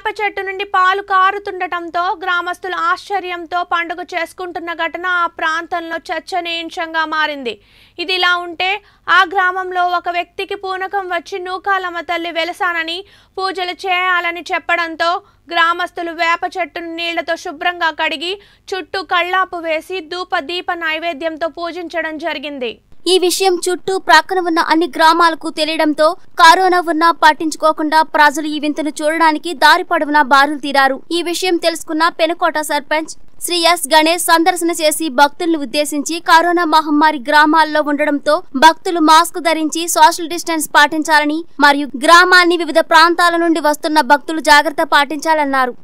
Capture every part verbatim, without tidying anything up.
వేప చెట్టు నుండి పాలు కారుతుండటంతో గ్రామస్తులు ఆశ్చర్యంతో పండుగ చేసుకుంటున్న ఘటన ఆ ప్రాంతంలో చర్చనీయాంశంగా మారింది. ఇదిలా ఉంటే ఆ గ్రామంలో ఒక వ్యక్తికి పూనకం వచ్చి నూకాలమ్మ తల్లి వెలసానని పూజలు చేయాలని చెప్పడంతో గ్రామస్తులు వేప చెట్టును నీళ్లతో శుభ్రంగా కడిగి చుట్టూ కళ్ళాపు వేసి ధూప దీప నైవేద్యంతో పూజించడం జరిగింది. ఈ విషయం చుట్టూ ప్రక్కన ఉన్న అన్ని గ్రామాలకు తెలియడంతో కరోనా ఉన్నా పట్టించుకోకుండా ప్రజలు ఈ వింతను చూడడానికి దారి పొడవునా బారులు తీరారు. ఈ విషయం తెలుసుకున్న పెనుకోట సర్పంచ్ శ్రీ ఎస్ గణేష్ సందర్శన చేసి భక్తులను ఉద్దేశించి కరోనా మహమ్మారి గ్రామాల్లో ఉండడంతో భక్తులు మాస్క్ ధరించి సోషల్ డిస్టెన్స్ పాటించాలని మరియు గ్రామాన్ని వివిధ ప్రాంతాల నుండి వస్తున్న భక్తులు జాగ్రత్త పాటించాలన్నారు.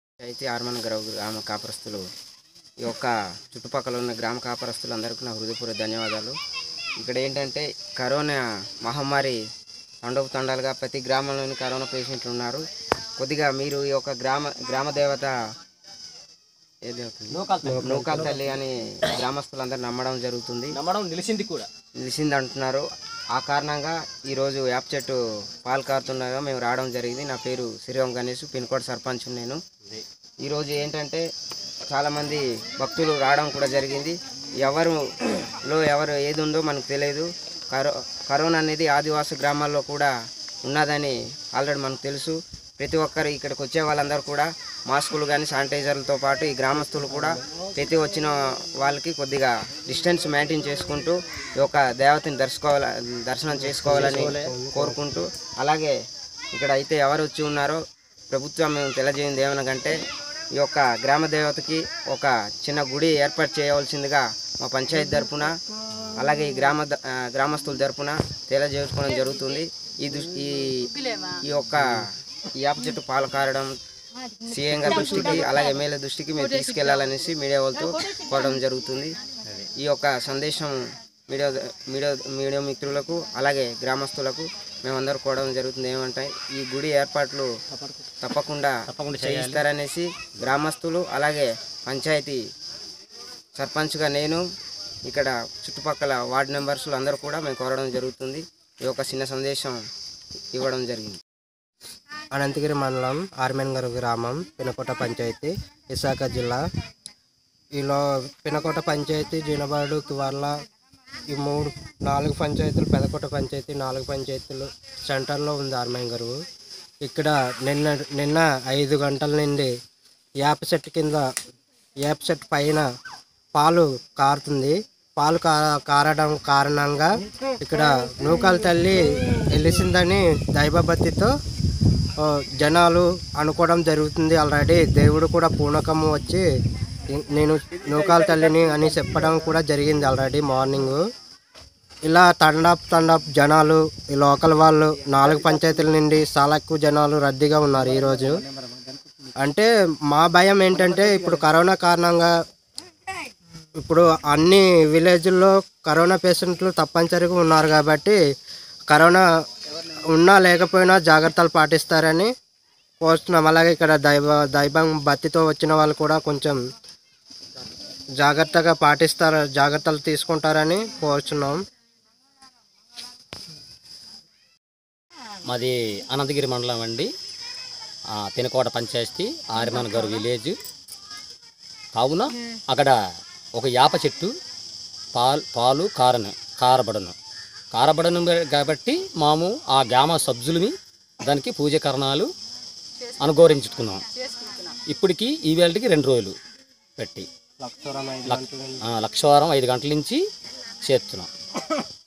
ఈ యొక్క చుట్టుపక్కల ఉన్న గ్రామ కాపరస్తులందరికీ నా హృదయపూర్వక ధన్యవాదాలు. ఇక్కడ ఏంటంటే కరోనా మహమ్మారి తండోపు తండాలుగా ప్రతి గ్రామంలోని కరోనా పేషెంట్లు ఉన్నారు. కొద్దిగా మీరు ఈ యొక్క గ్రామ గ్రామ దేవత ఏదవుతుంది నూకాల తల్లి అని గ్రామస్తులందరూ నమ్మడం జరుగుతుంది. నమ్మడం నిలిచింది కూడా నిలిచింది అంటున్నారు. ఆ కారణంగా ఈరోజు వేప చెట్టు పాలు కారుతుండగా మేము రావడం జరిగింది. నా పేరు శ్రీరామ్ గణేష్, పిన్కోడ్ సర్పంచ్ నేను. ఈరోజు ఏంటంటే చాలామంది భక్తులు రావడం కూడా జరిగింది. ఎవరులో ఎవరు ఏది ఉందో మనకు తెలియదు. కరో కరోనా అనేది ఆదివాసీ గ్రామాల్లో కూడా ఉన్నదని ఆల్రెడీ మనకు తెలుసు. ప్రతి ఒక్కరు ఇక్కడికి వచ్చే వాళ్ళందరూ కూడా మాస్కులు కానీ శానిటైజర్లతో పాటు ఈ గ్రామస్తులు కూడా ప్రతి వచ్చిన వాళ్ళకి కొద్దిగా డిస్టెన్స్ మెయింటైన్ చేసుకుంటూ ఈ యొక్క దేవతని దర్శకోవాల దర్శనం చేసుకోవాలని కోరుకుంటూ, అలాగే ఇక్కడ అయితే ఎవరు వచ్చి ఉన్నారో ప్రభుత్వం మేము తెలియజేయండి ఏమనగంటే ఈ యొక్క గ్రామ దేవతకి ఒక చిన్న గుడి ఏర్పాటు చేయవలసిందిగా మా పంచాయతీ తరపున అలాగే ఈ గ్రామ గ్రామస్తుల తరపున తెలియజేసుకోవడం జరుగుతుంది. ఈ దృష్టి ఈ యొక్క ఈ వేప చెట్టు పాలు కారడం సీఎం గారి దృష్టికి అలాగే ఎమ్మెల్యే దృష్టికి మేము తీసుకెళ్లాలనేసి మీడియా వాళ్ళతో కోరడం జరుగుతుంది. ఈ యొక్క సందేశం మీడియా మీడియా మీడియా మిత్రులకు అలాగే గ్రామస్తులకు మేమందరూ కోవడం జరుగుతుంది. ఏమంటే ఈ గుడి ఏర్పాట్లు తప్పకుండా చేయిస్తారనేసి గ్రామస్తులు అలాగే పంచాయతీ సర్పంచ్గా నేను ఇక్కడ చుట్టుపక్కల వార్డు మెంబర్స్లు అందరూ కూడా మేము కోరడం జరుగుతుంది. ఈ యొక్క చిన్న సందేశం ఇవ్వడం జరిగింది. అనంతగిరి మండలం ఆర్మెన్గర్ గ్రామం, పినకోట పంచాయతీ, విశాఖ జిల్లా. ఈలో పినకోట పంచాయతీ, జీనబాడు, తువర్ల ఈ మూడు నాలుగు పంచాయతీలు, పెదకోట పంచాయతీ నాలుగు పంచాయతీలు సెంటర్లో ఉంది ఆర్మెన్గర్. ఇక్కడ నిన్న నిన్న ఐదు గంటల నుండి వేప చెట్టు కింద వేప చెట్టు పైన పాలు కారుతుంది. పాలు కా కారడం కారణంగా ఇక్కడ నూకాల తల్లి వెలిసిందని దైవభక్తితో జనాలు అనుకోవడం జరుగుతుంది. ఆల్రెడీ దేవుడు కూడా పూనకము వచ్చి నేను నూకాల తల్లిని అని చెప్పడం కూడా జరిగింది ఆల్రెడీ మార్నింగ్. ఇలా తండాప్ తండాప్ జనాలు ఈ లోకల్ వాళ్ళు నాలుగు పంచాయతీల నుండి చాలా ఎక్కువ జనాలు రద్దీగా ఉన్నారు ఈరోజు. అంటే మా భయం ఏంటంటే ఇప్పుడు కరోనా కారణంగా ఇప్పుడు అన్ని విలేజ్ల్లో కరోనా పేషెంట్లు తప్పనిసరిగా ఉన్నారు కాబట్టి కరోనా ఉన్నా లేకపోయినా జాగ్రత్తలు పాటిస్తారని కోరుతున్నాం. అలాగే ఇక్కడ దైవ దైవం భక్తితో వచ్చిన వాళ్ళు కూడా కొంచెం జాగ్రత్తగా పాటిస్తారు జాగ్రత్తలు తీసుకుంటారని కోరుచున్నాం. మాది అనంతగిరి మండలం అండి, పినకోట పంచాయతీ, ఆర్మెన్గర్ విలేజ్. కావున అక్కడ ఒక వేప చెట్టు పాలు పాలు కారను కారబడను కారబడను కాబట్టి మాము ఆ గ్రామ సభ్యులని దానికి పూజకరణాలు అనుగోరించుకున్నాం. ఇప్పటికి ఈ వేళకి రెండు రోజులు పెట్టి లక్షవారం ఐదు గంటల నుంచి చేస్తున్నాం.